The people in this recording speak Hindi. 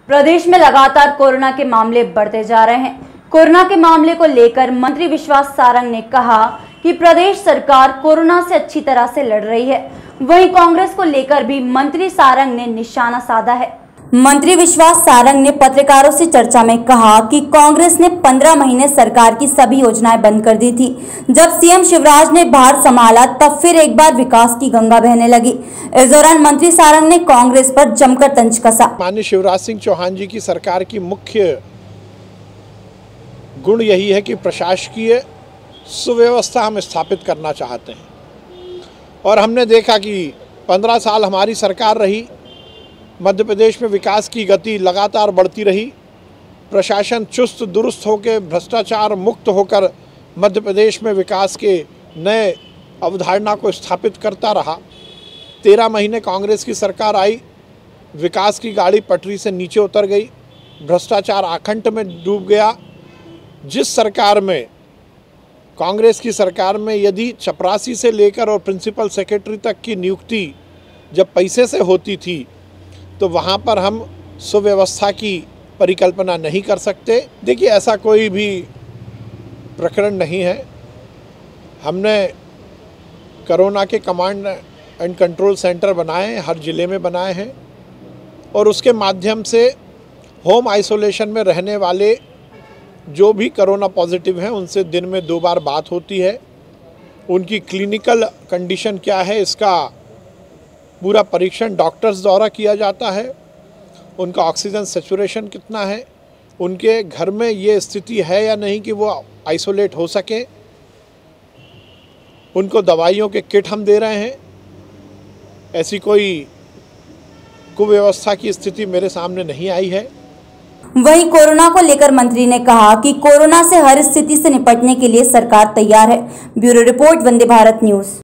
प्रदेश में लगातार कोरोना के मामले बढ़ते जा रहे हैं। कोरोना के मामले को लेकर मंत्री विश्वास सारंग ने कहा कि प्रदेश सरकार कोरोना से अच्छी तरह से लड़ रही है। वहीं कांग्रेस को लेकर भी मंत्री सारंग ने निशाना साधा है। मंत्री विश्वास सारंग ने पत्रकारों से चर्चा में कहा कि कांग्रेस ने 15 महीने सरकार की सभी योजनाएं बंद कर दी थी। जब सीएम शिवराज ने भार संभाला तब फिर एक बार विकास की गंगा बहने लगी। इस दौरान मंत्री सारंग ने कांग्रेस पर जमकर तंज कसा। माननीय शिवराज सिंह चौहान जी की सरकार की मुख्य गुण यही है कि प्रशासकीय सुव्यवस्था हम स्थापित करना चाहते हैं और हमने देखा कि 15 साल हमारी सरकार रही। मध्य प्रदेश में विकास की गति लगातार बढ़ती रही। प्रशासन चुस्त दुरुस्त होकर भ्रष्टाचार मुक्त होकर मध्य प्रदेश में विकास के नए अवधारणा को स्थापित करता रहा। 13 महीने कांग्रेस की सरकार आई, विकास की गाड़ी पटरी से नीचे उतर गई, भ्रष्टाचार आखंड में डूब गया। जिस सरकार में कांग्रेस की सरकार में यदि चपरासी से लेकर और प्रिंसिपल सेक्रेटरी तक की नियुक्ति जब पैसे से होती थी तो वहाँ पर हम सुव्यवस्था की परिकल्पना नहीं कर सकते। देखिए, ऐसा कोई भी प्रकरण नहीं है। हमने कोरोना के कमांड एंड कंट्रोल सेंटर बनाए हैं, हर ज़िले में बनाए हैं और उसके माध्यम से होम आइसोलेशन में रहने वाले जो भी कोरोना पॉजिटिव हैं उनसे दिन में 2 बार बात होती है। उनकी क्लिनिकल कंडीशन क्या है इसका पूरा परीक्षण डॉक्टर्स द्वारा किया जाता है। उनका ऑक्सीजन सैचुरेशन कितना है, उनके घर में ये स्थिति है या नहीं कि वो आइसोलेट हो सके। उनको दवाइयों के किट हम दे रहे हैं। ऐसी कोई कुव्यवस्था की स्थिति मेरे सामने नहीं आई है। वहीं कोरोना को लेकर मंत्री ने कहा कि कोरोना से हर स्थिति से निपटने के लिए सरकार तैयार है। Bureau report, Vande Bharat news.